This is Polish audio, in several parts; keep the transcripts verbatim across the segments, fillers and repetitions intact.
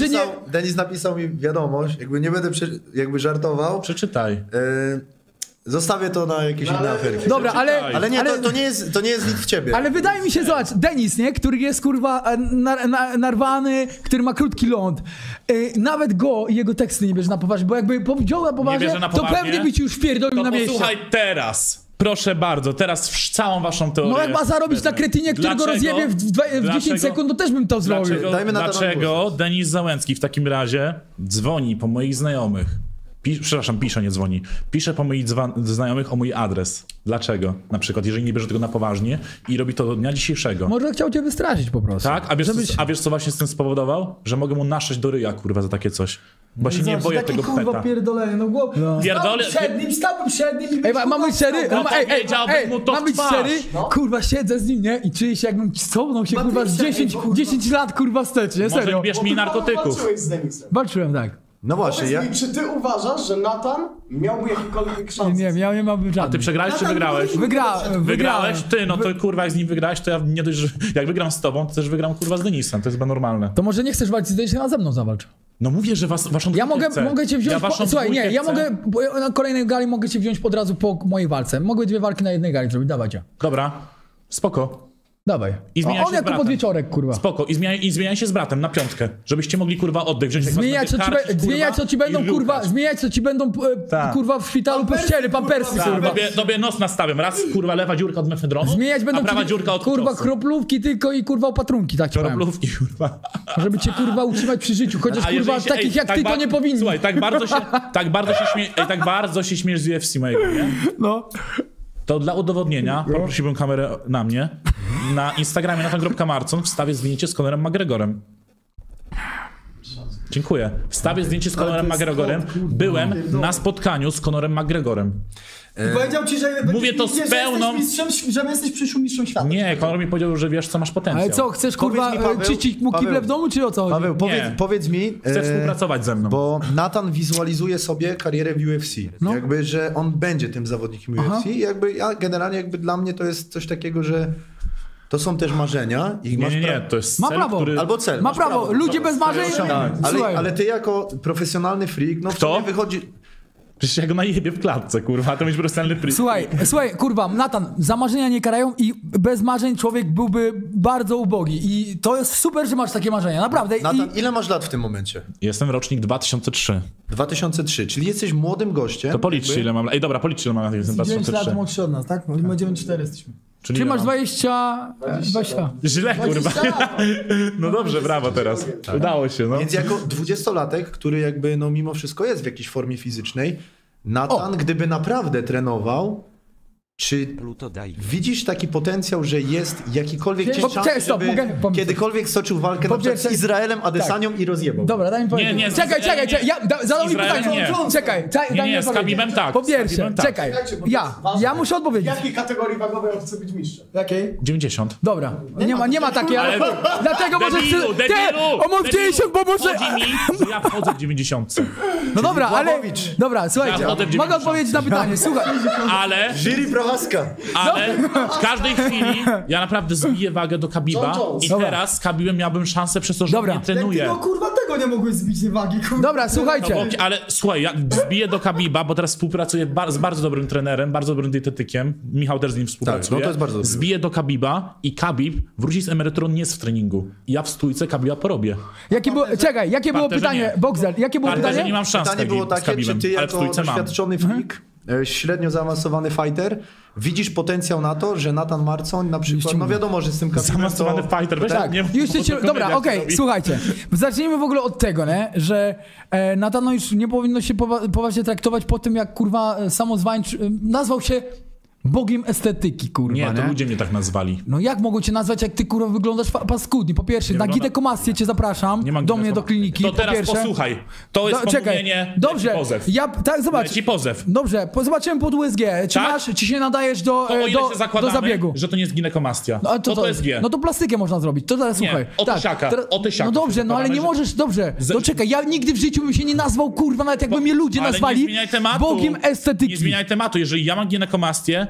napisał, że nie... Denis napisał mi wiadomość, jakby nie będę prze, jakby żartował. Przeczytaj. Yy, zostawię to na jakieś no, inne ale... aferki. Dobra, ale... Ale nie, ale... To, to nie jest, to nie jest nic w ciebie. Ale wydaje mi się, zobacz, Denis, nie? Który jest kurwa nar, nar, narwany, który ma krótki ląd. Yy, nawet go i jego teksty nie bierze na poważnie, bo jakby wziął na poważnie, na to poważnie, pewnie by ci już wpierdolił to na mieście. posłuchaj teraz. Proszę bardzo, teraz w całą waszą teorię. No jak ma zarobić na kretynie, który go rozjebie w, w, w dziesięć sekund, to też bym to zrobił. Dlaczego, Dajmy na dlaczego Denis Załęcki w takim razie dzwoni po moich znajomych? Pi przepraszam, pisze, nie dzwoni. Pisze po moich znajomych o mój adres. Dlaczego? Na przykład, jeżeli nie bierze tego na poważnie i robi to do dnia dzisiejszego. Może chciał cię wystraszyć po prostu. Tak? A wiesz, Żebyś... co, a wiesz co właśnie z tym spowodował? Że mogę mu naszeć do ryja, kurwa, za takie coś. Bo No się nie boję tego peta. pierdolenie, no głowa. No. Pierdolę... Przed nim, stałbym przed nim i Ej, ma, mam być szczery? No ej, ej, powiedziałbym ej, mu to w mam być twarz. szczery? No. Kurwa, siedzę z nim, nie? I czuję się jakbym cofnął się, kurwa, z dziesięć, dziesięć lat, kurwa, wstecz, nie? Może Serio. bierz mi narkotyków. Walczyłeś z Denisem. Walczyłem, tak. No właśnie, Powiedz ja... mi, czy ty uważasz, że Nathan miałby jakiekolwiek szansę? Nie wiem, ja nie mam żadnych. Ty przegrałeś czy wygrałeś? Wygra, wygrałem. Wygrałeś? Ty, no to kurwa, jak z nim wygrałeś, to ja nie dość, że jak wygram z tobą, to też wygram kurwa z Denisem, to jest chyba normalne. To może nie chcesz walczyć z Denisem, a ze mną zawalcz. No mówię, że was, waszą Ja mogę, chcę. mogę cię wziąć... Ja po, waszą słuchaj, nie, ja chcę. mogę... bo ja na kolejnej gali mogę cię wziąć od razu po mojej walce. Mogę dwie walki na jednej gali zrobić, dawajcie. Dobra, spoko. Dawaj. I zmieniaj O, on się z jako bratem. podwieczorek, kurwa. Spoko. I zmieniaj, i zmieniaj się z bratem na piątkę, żebyście mogli kurwa oddech wziąć. Zmieniać co, ci, be, zmieniać co ci będą, kurwa, zmieniać co ci będą, e, Tak. kurwa, w szpitalu pościele, pampersy, Tak, kurwa. tobie, tobie nos nastawiam. Raz kurwa lewa dziurka od mefedronu, Zmieniać będą a prawa ci, dziurka od kurwa, ciosu. kroplówki tylko i kurwa opatrunki, tak ci powiem. Kroplówki, kurwa. Żeby cię, kurwa, utrzymać przy życiu, chociaż, A kurwa, jeżeli się- takich ej, jak tak ty ba- to nie powinni. Słuchaj, tak bardzo się, tak bardzo się, śmie, ej, tak bardzo się śmiesz z U F C mojego, nie? No. To dla udowodnienia poprosiłbym kamerę na mnie. Na Instagramie nathan.marcon wstawię zdjęcie z Conorem McGregorem. Dziękuję. Wstawię zdjęcie z Conorem McGregorem. Byłem na spotkaniu z Conorem McGregorem. I powiedział ci, że Mówię to z że pełną- jesteś mistrzem, że jesteś przyszłym mistrzem świata. Nie, Conor mi powiedział, że wiesz co, masz potencjał. Ale co, chcesz, kurwa, Powiedz mi, Paweł, czyścić mu Paweł, kible w domu, czy o co chodzi? Paweł, powiedz, Nie. powiedz mi... Chcesz e, współpracować ze mną. Bo Nathan wizualizuje sobie karierę w U F C. No. Jakby, że on będzie tym zawodnikiem U F C. I jakby ja generalnie jakby dla mnie to jest coś takiego, że to są też marzenia. I Nie, masz nie, nie, pra- to jest Ma cel, prawo. który... Albo cel. Ma masz prawo, ludzie bez marzeń... Tak, ale, Słuchaj. ale ty jako profesjonalny freak, no w Kto? sumie wychodzi... Przecież ja go najebie w klatce, kurwa, to mieć profesjonalny pryz. Słuchaj, słuchaj, kurwa, Nathan, za marzenia nie karają i bez marzeń człowiek byłby bardzo ubogi. I to jest super, że masz takie marzenia, naprawdę. Nathan, I... ile masz lat w tym momencie? Jestem rocznik dwa tysiące trzy. dwa tysiące trzy, czyli jesteś młodym gościem. To policzcie ile mam lat. Ej, dobra, policzcie ile mam lat, jestem dziewięć lat dwa tysiące trzy. młodszy od nas, tak? My dziewięć cztery jesteśmy. Czyli Ty ile masz mam? dwadzieścia... dwadzieścia. Źle, kurwa. No dobrze, brawo teraz. Udało się, no. Więc jako dwudziestolatek, który jakby no mimo wszystko jest w jakiejś formie fizycznej, Nathan, O! gdyby naprawdę trenował, czy widzisz taki potencjał, że jest jakikolwiek Po- gdzieś szans, cześć, stop, żeby mogę pomóc? kiedykolwiek stoczył walkę Po na przykład z pierwsze- Izraelem Adesanią i rozjebał? Dobra, daj mi powiedzieć. nie, z czekaj, Izraelem czekaj, czekaj, ja, da, zadał mi Izraelem pytanie. nie. Czekaj, daj, Nie, daj nie, mi z powiedzieć. Khabibem tak, Po z pierwsze, Khabibem tak. czekaj, Słuchajcie, bo to ja, jest ważne. ja muszę W odpowiedzieć. jakiej kategorii wagowej on chce być mistrzem? Jakiej? dziewięćdziesiąt. Dobra, nie ma, nie ma takiej, ale... Ale- Dlatego może Debilu, chcę... debilu, Ty, on ma w debilu. dziewięćdziesiąt, bo może... Chodzi mi, że ja wchodzę w dziewięćdziesiątce. No dobra, ale... Błachowicz. Dobra, słuchajcie, Ja wchodzę w mogę dziewięćdziesiąt. odpowiedzieć na pytanie, słuchaj. Ale, Jiri Prochaska. ale w każdej chwili ja naprawdę zbiję wagę do Khabiba John Jones. i Dobra. teraz z Khabibem miałbym szansę przez to, że Dobra. nie Jak ty trenuję. no kurwa tego nie mogłeś zbić tej wagi, kurwa. Dobra, No słuchajcie. bo, ale słuchaj, ja zbiję do Khabiba, bo teraz współpracuję bar z bardzo dobrym trenerem, bardzo dobrym dietetykiem. Michał też z nim współpracuje. Tak, no to jest bardzo dobry. Zbiję do Khabiba i Khabib wróci z emeryturą, nie jest w treningu. I ja w stójce Khabiba porobię. Jakie było, czekaj, jakie było Parterze pytanie, nie. Boxer, jakie było Ale że pytanie? nie mam szans Pytanie z było Khabib- z takie, czy Khabibem, ty ale w jako stójce mam. doświadczony freak, e, średnio zaawansowany fighter, widzisz potencjał na to, że Nathan Marcon na przykład, no wiadomo, że z tym Khabibem Zaawansowany to... fighter, weź Tak, nie już bo cię, to dobra, komedia okej, się robi. słuchajcie. Zacznijmy w ogóle od tego, nie? Że e, Natano już nie powinno się powa poważnie traktować po tym, jak kurwa e, samozwańcz... E, nazwał się bogiem estetyki, kurwa, Nie, nie? to ludzie mnie tak nazwali. No jak mogą cię nazwać, jak ty kurwa wyglądasz pa paskudnie? Po pierwsze, Nie na wygląda- ginekomastję cię zapraszam, Nie mam do mnie do ginekomastii. kliniki, To po teraz pierwsze. posłuchaj. To jest Do- pomówienie, Dobrze, leci pozew. ja, tak, zobacz. Leci pozew. Dobrze, po- zobaczyłem pod U S G, czy Tak? masz, czy się nadajesz do, To o e, ile do, się do zakładamy, zabiegu? że to nie jest ginekomastia. No, ale to, to, jest G. No to plastykę można zrobić. To teraz Nie, słuchaj. o tysiaka, o tysiaka No dobrze, no ale nie zakładamy, że- możesz, dobrze. Ze- No czekaj, ja nigdy w życiu bym się nie nazwał, kurwa, nawet jakby mnie ludzie Ale nazwali nie zmieniaj tematu. bogiem estetyki. Nie zmieniaj tematu. Jeżeli ja mam ginekomastię,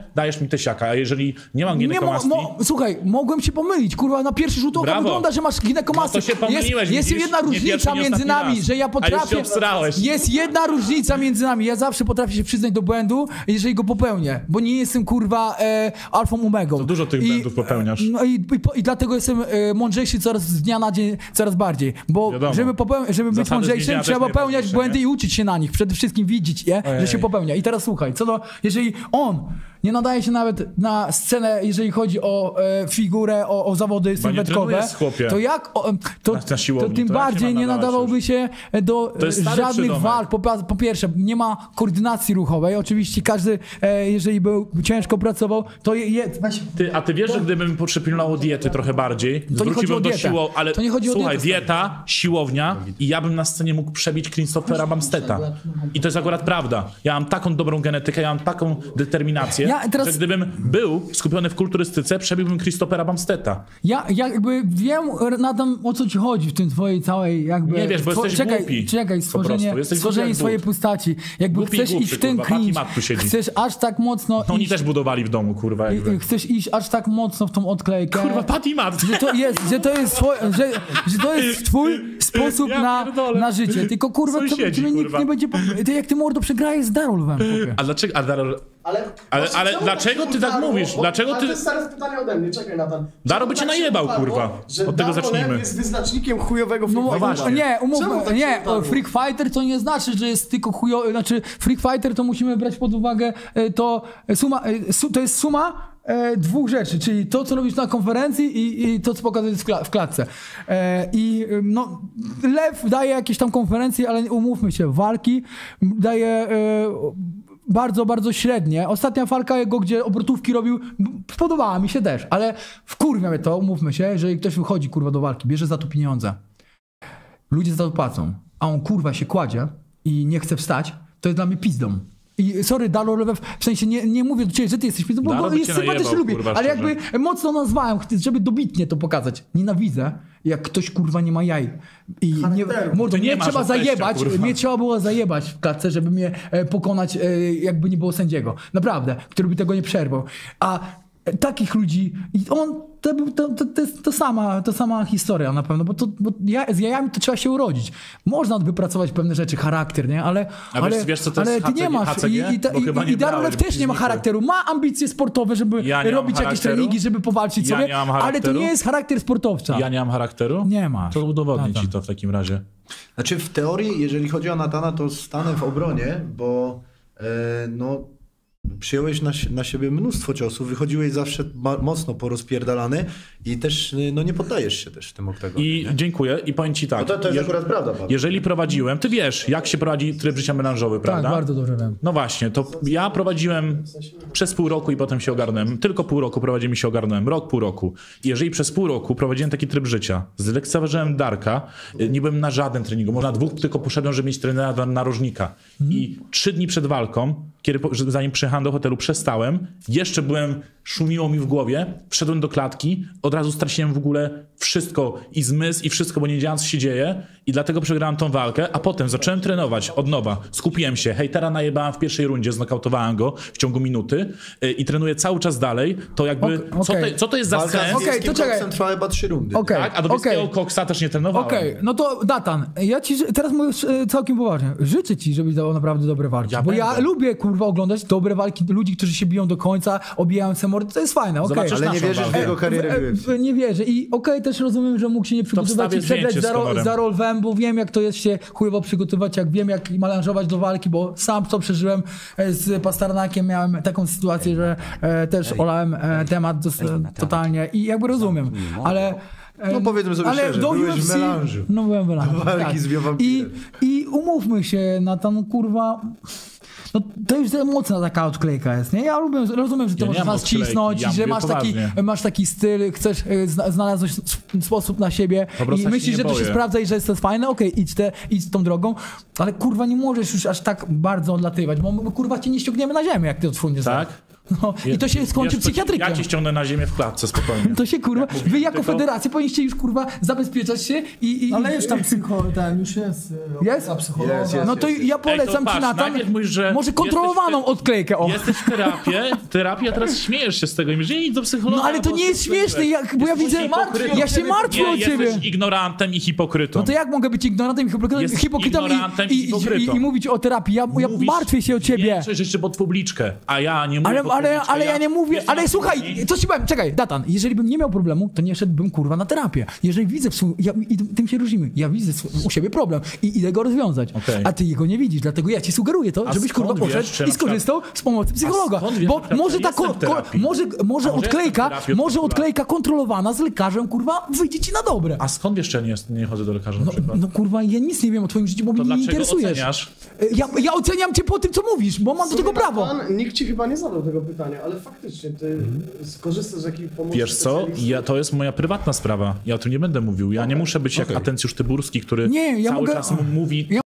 dajesz mi tysiaka, a jeżeli nie mam Nie mo, ginekomastki... mo, słuchaj, mogłem się pomylić, kurwa, na pierwszy rzut oka Brawo. wygląda, że masz ginekomastię. No to się pomyliłeś, jest, jest widzisz? jedna Nie różnica pierwszy, nie między ostatni nami, raz. że ja A już potrafię... się obsrałeś. Jest jedna różnica między nami, ja zawsze potrafię się przyznać do błędu, jeżeli go popełnię, bo nie jestem, kurwa, e, alfą omegą. To dużo tych I, błędów popełniasz. No i, i, po- i dlatego jestem e, mądrzejszy coraz z dnia na dzień, coraz bardziej, bo Wiadomo. żeby, popeł- żeby być Zasady mądrzejszym, zmieniania trzeba też popełniać najważniejsze, błędy nie? i uczyć się na nich, przede wszystkim widzieć, nie? że się popełnia. I teraz słuchaj, co do, jeżeli on nie nadaje się nawet na scenę, jeżeli chodzi o e, figurę, o, o zawody sylwetkowe, trenujesz, chłopie. to jak, o, to, Na- na to siłowni, tym to jak bardziej nie ma nie nadawać nadawałby się do To jest e, stary żadnych przydomek. walk. Po, po pierwsze, nie ma koordynacji ruchowej. Oczywiście każdy, e, jeżeli był ciężko pracował, to je, je, weź, Ty, a ty wiesz, że gdybym przypilnował diety trochę bardziej, nie chodzi o wróciłbym do dietę. siłowni, ale To nie chodzi o słuchaj, dietę, dieta, siłownia i ja bym na scenie mógł przebić Christophera Bumstedta. I to jest akurat prawda. Ja mam taką dobrą genetykę, ja mam taką determinację, Ja teraz- że gdybym był skupiony w kulturystyce, przebiłbym Christophera Bumstedta. Ja, ja jakby wiem, Nathan, o co ci chodzi w tym twojej całej jakby... Nie wiesz, bo Two- jesteś czekaj, głupi. Czekaj, Po stworzenie, prostu. Jesteś stworzenie głupi jak swojej but. postaci. Jakby Głupi i chcesz głupszy, iść w ten kurwa. Mati cringe, Mat tu siedzi. chcesz aż tak mocno No oni iść, też budowali w domu, kurwa, jakby. chcesz iść aż tak mocno w tą odklejkę. Kurwa, Patty Mat! Że to jest, że to jest, twoj, że, że to jest twój sposób Ja na, pierdolę. na życie. Tylko kurwa, to, Sąsiedzi, to nikt kurwa. nie będzie... Ty jak ty mordo przegrałeś z Darolwem, chłopie. A dlaczego... A Darol... Ale, Ale- Właśnie, ale czemu dlaczego tak ty tak utarło? mówisz? Bo- Dlaczego ale ty- To jest stare pytanie ode mnie, czekaj Natan. Daro Czemu by cię tak się najebał, utarło, kurwa. że Od tego Daro zacznijmy. jest wyznacznikiem chujowego No, Freak właśnie. Fightera. nie, umówmy, Czemu tak się nie, utarło? Freak Fighter to nie znaczy, że jest tylko chujo, znaczy Freak Fighter to musimy brać pod uwagę e, to suma, e, su, to jest suma e, dwóch rzeczy, czyli to, co robisz na konferencji i, i to, co pokazujesz w, kla, w klatce. E, I e, no, Lew daje jakieś tam konferencje, ale umówmy się, walki daje e, bardzo, bardzo średnie. Ostatnia walka jego, gdzie obrotówki robił, spodobała mi się też, ale wkurwia mnie to, umówmy się, jeżeli ktoś wychodzi kurwa do walki, bierze za to pieniądze. Ludzie za to płacą, a on kurwa się kładzie i nie chce wstać, to jest dla mnie pizdą. I sorry, Daro Lew, w sensie nie, nie mówię do ciebie, że ty jesteś pizdą, bo Daro go by jest cię sympatyczny, najebał, lubię, kurwa, ale szczerze. jakby mocno nazwałem, żeby dobitnie to pokazać. Nienawidzę, jak ktoś kurwa nie ma jaj. I nie, mordo, To nie mnie masz trzeba od teścia, zajebać, kurwa. mnie trzeba było zajebać w klatce, żeby mnie e, pokonać, e, jakby nie było sędziego. Naprawdę, który by tego nie przerwał. A e, takich ludzi, i on, to, był- to, to, to jest to sama, to sama historia na pewno, bo, to, bo ja, z jajami to trzeba się urodzić. Można wypracować pewne rzeczy, charakter, nie? Ale, A wiesz- ale, wiesz, co to ale jest ty nie H C G? masz. H C G? I, i, ta, Bo chyba i, nie i Darolew brałeś też nie ma znikły. charakteru. Ma ambicje sportowe, żeby Ja nie mam robić jakieś charakteru. treningi, żeby powalczyć Ja sobie, nie mam ale to charakteru. nie jest charakter sportowca. Ja nie mam charakteru? Nie masz. To udowodni Natan. ci to w takim razie. Znaczy w teorii, jeżeli chodzi o Natana, to stanę w obronie, bo e, no, przyjąłeś na, si- na siebie mnóstwo ciosów, wychodziłeś zawsze ma- mocno porozpierdalany i też e, no, nie poddajesz się też w tym oktagonie. I dziękuję i powiem ci tak. No to, to jest je- akurat prawda, Paweł. Jeżeli prowadziłem, ty wiesz, jak się prowadzi tryb życia melanżowy, Tak, prawda? bardzo dobrze wiem. No właśnie, to ja prowadziłem przez pół roku i potem się ogarnąłem. Tylko pół roku prowadziłem i się ogarnąłem. Rok, pół roku. I jeżeli przez pół roku prowadziłem taki tryb życia, zlekceważyłem Darka, y, nie byłem na żaden treningu. Może na dwóch tylko poszedłem, żeby mieć trenera dla narożnika. I trzy dni przed walką, kiedy, po- że- zanim przyjechałem do hotelu, przestałem. Jeszcze byłem, szumiło mi w głowie. Wszedłem do klatki, od razu straciłem w ogóle wszystko i zmysł i wszystko, bo nie wiedziałem, co się dzieje. I dlatego przegrałem tą walkę, a potem zacząłem trenować od nowa. Skupiłem się. Hejtera najebałem w pierwszej rundzie, znokautowałem go w ciągu minuty y, i trenuję cały czas dalej. To jakby, Ok, co, okej. to, co to jest za Walka sens? z Okej, Wiejskim to czekaj. Koksem trwała chyba trzy rundy. Okej, Tak? A do okej. Wiejskiego Koksa też nie trenowałem. Okej, no to Natan, ja ci ży- teraz mówię e, całkiem poważnie. Życzę ci, żebyś dawał naprawdę dobre walki. Ja bo ja będę. lubię kurwa oglądać dobre walki ludzi, którzy się biją do końca, obijają se mordy, to jest fajne, okej. Zobaczysz Ale nie naszą wierzysz w walkę. jego karierę w E, U F C. e, Nie wierzę i okej, też rozumiem, że mógł się nie przygotować wstawię i przegrać zdjęcie z za, ro, Conorem. za rolwem, bo wiem jak to jest się chujowo przygotować, jak wiem jak melanżować do walki, bo sam to przeżyłem e, z Pasternakiem, miałem taką sytuację, że e, też olałem e, temat dos, totalnie i jakby rozumiem, ale e, No powiedzmy sobie ale szczerze, do byłeś w U F C melanżu. No byłem w melanżu, Do walki tak. z biowampirem. I, I umówmy się na tam kurwa. No to już za mocna taka odklejka jest, nie? Ja lubię, rozumiem, że ty Ja nie możesz mam nas odklejki, cisnąć ja i że mówię masz taki, poważnie. masz taki styl, chcesz, e, zna, znalazłeś s- sposób na siebie Po prostu i ja się myślisz, nie że to się boję. sprawdza i że jest to fajne, okej, idź, te, idź tą drogą, ale kurwa nie możesz już aż tak bardzo odlatywać, bo my kurwa cię nie ściągniemy na ziemię, jak ty odfruniesz. Tak? No, i to się skończy Wiesz, to ci- psychiatrykiem. Ja cię ściągnę na ziemię w klatce, spokojnie. To się kurwa, wy jako tylko- federacja powinniście już kurwa zabezpieczać się i... i Ale już tam psycho, ten już jest. e, Jest? opieka psychologa. Jest, jest. No to ja polecam Ej, to ci patrz, Natan, najpierw mówisz, że może kontrolowaną jesteś- odklejkę, o. Jesteś w terapię, terapia, a teraz śmiejesz się z tego i mówisz, że nie idź do psychologa. No ale to bo nie jest jesteś śmieszne, jak, bo ja Jesteś widzę, hipokrytą. ja się martwię Nie, o ciebie. jesteś ignorantem i hipokrytą. No to jak mogę być ignorantem i hipokrytą, Jesteś hipokrytą, ignorantem i, i i, i, hipokrytą. i, i mówić o terapii? Ja, ja Mówisz martwię się o ciebie. Większość rzeczy pod publiczkę, a ja nie mówię Ale, pod ale, publiczkę. ale ja nie mówię, jestem ale słuchaj, absolutnie- co ci powiem, czekaj, Datan, jeżeli bym nie miał problemu, to nie szedłbym kurwa na terapię. Jeżeli widzę, w sum- ja, i tym się różnimy, ja widzę sw- u siebie problem i idę go rozwiązać, Okej. a ty jego nie widzisz, dlatego ja ci sugeruję to, A żebyś skąd kurwa wiesz, poszedł czy i na przykład- skorzystał z pomocy psychologa, skąd wiesz, bo na przykład, może że ta, jestem ko- w ko- terapii? może, może A może odklejka, jestem w terapii od może kilku lat? odklejka kontrolowana z lekarzem, kurwa, wyjdzie ci na dobre. A skąd wiesz, że ja nie, nie chodzę do lekarza na No, przykład? no kurwa, ja nic nie wiem o twoim życiu, bo to mnie nie dlaczego interesujesz. oceniasz? Ja, ja oceniam cię po tym, co mówisz, bo mam do tego prawo. Pan, nikt ci chyba nie zadał tego pytania, ale faktycznie ty skorzystasz z jakiej pomocy Wiesz co, specjalisty? ja, to jest moja prywatna sprawa. Ja o tym nie będę mówił. Ja nie muszę być jak Atencjusz Tyburski, który Nie, ja cały mogę- czas mu mówi, Ja